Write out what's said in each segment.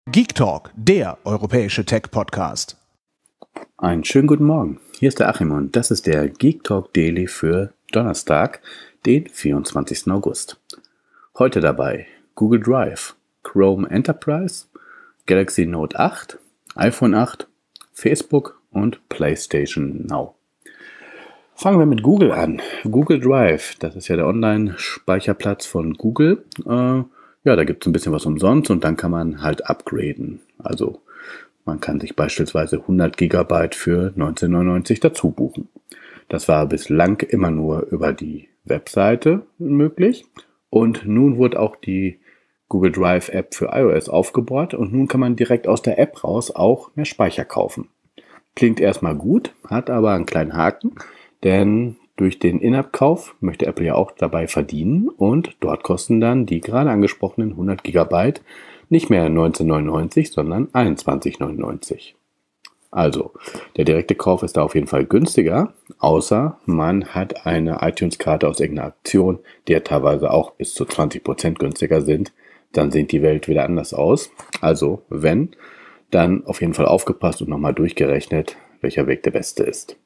Geek Talk, der europäische Tech-Podcast. Einen schönen guten Morgen. Hier ist der Achim und das ist der Geek Talk Daily für Donnerstag, den 24. August. Heute dabei Google Drive, Chrome Enterprise, Galaxy Note 8, iPhone 8, Facebook und PlayStation Now. Fangen wir mit Google an. Google Drive, das ist ja der Online-Speicherplatz von Google. Da gibt es ein bisschen was umsonst und dann kann man halt upgraden. Also man kann sich beispielsweise 100 GB für 19,99 dazu buchen. Das war bislang immer nur über die Webseite möglich. Und nun wurde auch die Google Drive App für iOS aufgebaut und nun kann man direkt aus der App raus auch mehr Speicher kaufen. Klingt erstmal gut, hat aber einen kleinen Haken, denn durch den In-App-Kauf möchte Apple ja auch dabei verdienen und dort kosten dann die gerade angesprochenen 100 GB nicht mehr 19,99, sondern 21,99. Also, der direkte Kauf ist da auf jeden Fall günstiger, außer man hat eine iTunes-Karte aus irgendeiner Aktion, die ja teilweise auch bis zu 20% günstiger sind. Dann sieht die Welt wieder anders aus. Also, wenn, dann auf jeden Fall aufgepasst und nochmal durchgerechnet, welcher Weg der beste ist.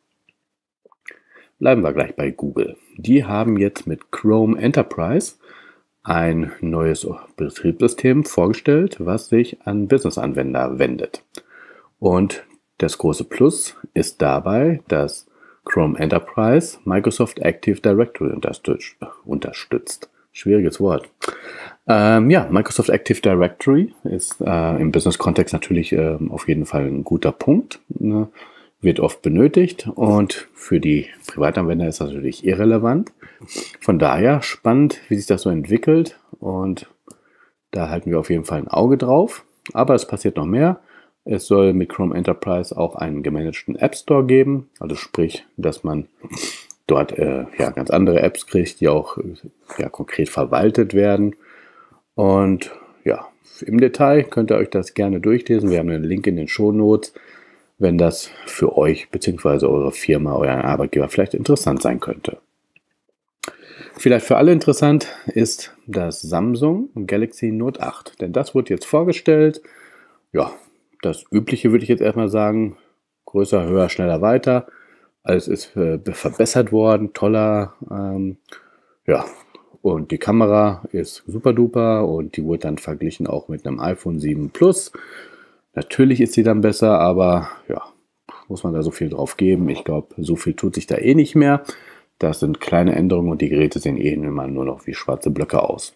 Bleiben wir gleich bei Google. Die haben jetzt mit Chrome Enterprise ein neues Betriebssystem vorgestellt, was sich an Business-Anwender wendet. Und das große Plus ist dabei, dass Chrome Enterprise Microsoft Active Directory unterstützt. Schwieriges Wort. Microsoft Active Directory ist im Business-Kontext natürlich auf jeden Fall ein guter Punkt. Wird oft benötigt und für die Privatanwender ist das natürlich irrelevant. Von daher spannend, wie sich das so entwickelt und da halten wir auf jeden Fall ein Auge drauf. Aber es passiert noch mehr. Es soll mit Chrome Enterprise auch einen gemanagten App Store geben, also sprich, dass man dort ganz andere Apps kriegt, die auch konkret verwaltet werden. Und im Detail könnt ihr euch das gerne durchlesen. Wir haben einen Link in den Shownotes, wenn das für euch bzw. eure Firma, euren Arbeitgeber vielleicht interessant sein könnte. Vielleicht für alle interessant ist das Samsung Galaxy Note 8, denn das wurde jetzt vorgestellt. Ja, das Übliche würde ich jetzt erstmal sagen, größer, höher, schneller, weiter. Alles ist verbessert worden, toller, und die Kamera ist super duper und die wurde dann verglichen auch mit einem iPhone 7 Plus. Natürlich ist sie dann besser, aber muss man da so viel drauf geben? Ich glaube, so viel tut sich da eh nicht mehr. Das sind kleine Änderungen und die Geräte sehen immer nur noch wie schwarze Blöcke aus.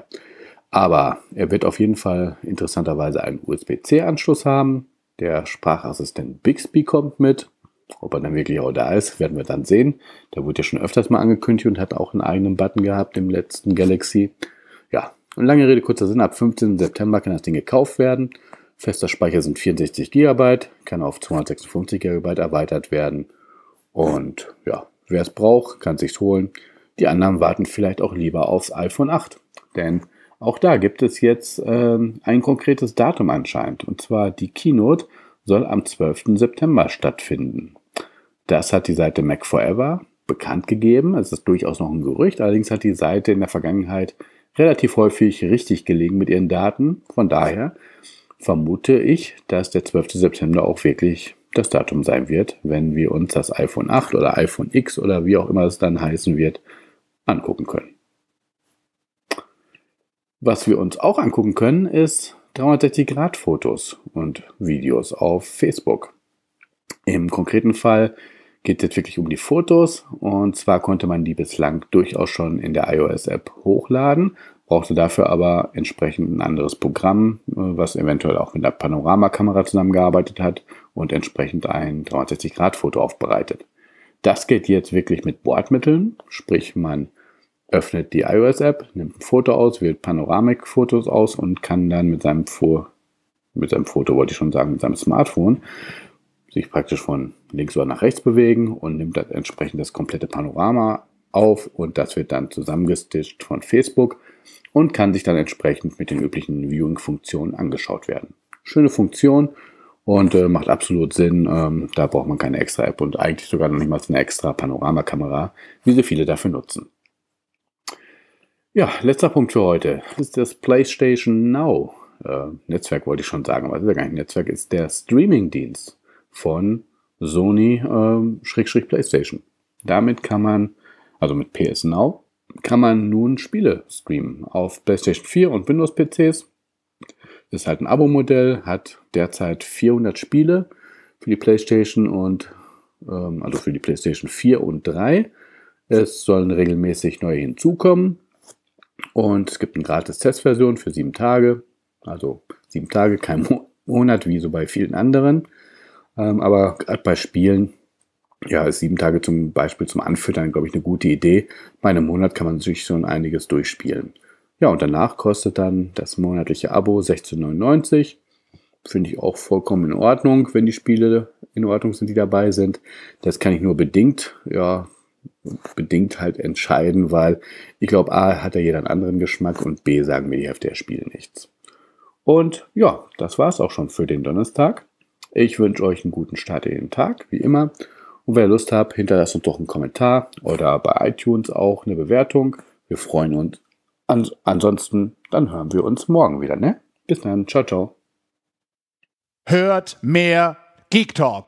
Aber er wird auf jeden Fall interessanterweise einen USB-C-Anschluss haben. Der Sprachassistent Bixby kommt mit. Ob er dann wirklich auch da ist, werden wir dann sehen. Der wurde ja schon öfters mal angekündigt und hat auch einen eigenen Button gehabt im letzten Galaxy. Und lange Rede, kurzer Sinn, ab 15. September kann das Ding gekauft werden. Fester Speicher sind 64 GB, kann auf 256 GB erweitert werden. Und wer es braucht, kann es sich holen. Die anderen warten vielleicht auch lieber aufs iPhone 8. Denn auch da gibt es jetzt ein konkretes Datum anscheinend. Und zwar die Keynote soll am 12. September stattfinden. Das hat die Seite Mac Forever bekannt gegeben. Es ist durchaus noch ein Gerücht. Allerdings hat die Seite in der Vergangenheit relativ häufig richtig gelegen mit ihren Daten. Von daher vermute ich, dass der 12. September auch wirklich das Datum sein wird, wenn wir uns das iPhone 8 oder iPhone X oder wie auch immer es dann heißen wird, angucken können. Was wir uns auch angucken können, ist 360-Grad-Fotos und Videos auf Facebook. Im konkreten Fall geht es jetzt wirklich um die Fotos und zwar konnte man die bislang durchaus schon in der iOS-App hochladen, brauchte dafür aber entsprechend ein anderes Programm, was eventuell auch mit der Panoramakamera zusammengearbeitet hat und entsprechend ein 360-Grad-Foto aufbereitet. Das geht jetzt wirklich mit Bordmitteln, sprich man öffnet die iOS-App, nimmt ein Foto aus, wählt Panoramik-Fotos aus und kann dann mit seinem Smartphone sich praktisch von links oder nach rechts bewegen und nimmt dann entsprechend das komplette Panorama auf und das wird dann zusammengestitcht von Facebook und kann sich dann entsprechend mit den üblichen Viewing-Funktionen angeschaut werden. Schöne Funktion und macht absolut Sinn. Da braucht man keine extra App und eigentlich sogar noch nicht mal eine extra Panoramakamera, wie sie viele dafür nutzen. Ja, letzter Punkt für heute ist das PlayStation Now. Netzwerk wollte ich schon sagen, aber das ist ja gar nicht ein Netzwerk, ist der Streaming-Dienst von Sony PlayStation. Damit kann man, also mit PS Now, kann man nun Spiele streamen auf PlayStation 4 und Windows-PCs. Ist halt ein Abo-Modell, hat derzeit 400 Spiele für die PlayStation und also für die PlayStation 4 und 3. Es sollen regelmäßig neue hinzukommen und es gibt eine gratis Testversion für 7 Tage. Also 7 Tage, kein Monat, wie so bei vielen anderen. Aber gerade bei Spielen, ja, ist 7 Tage zum Beispiel zum Anfüttern, glaube ich, eine gute Idee. Bei einem Monat kann man sich schon einiges durchspielen. Ja, und danach kostet dann das monatliche Abo 16,99 €. Finde ich auch vollkommen in Ordnung, wenn die Spiele in Ordnung sind, die dabei sind. Das kann ich nur bedingt halt entscheiden, weil ich glaube, A, hat ja jeder einen anderen Geschmack und B, sagen mir die Hälfte der Spiele nichts. Und ja, das war's auch schon für den Donnerstag. Ich wünsche euch einen guten Start in den Tag, wie immer. Und wer Lust habt, hinterlasst uns doch einen Kommentar oder bei iTunes auch eine Bewertung. Wir freuen uns. Ansonsten, dann hören wir uns morgen wieder, ne? Bis dann. Ciao, ciao. Hört mehr Geek Talk.